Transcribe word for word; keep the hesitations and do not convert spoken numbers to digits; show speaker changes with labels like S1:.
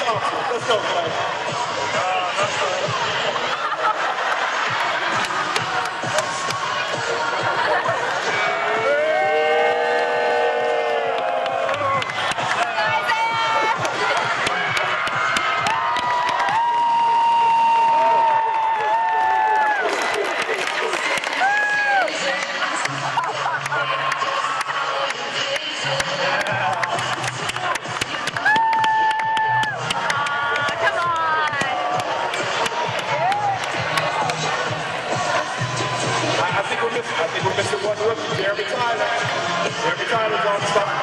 S1: Thompson. Let's go, Clay. I think we're missing one rookie, Jeremy Tyler. Jeremy Tyler's on the spot.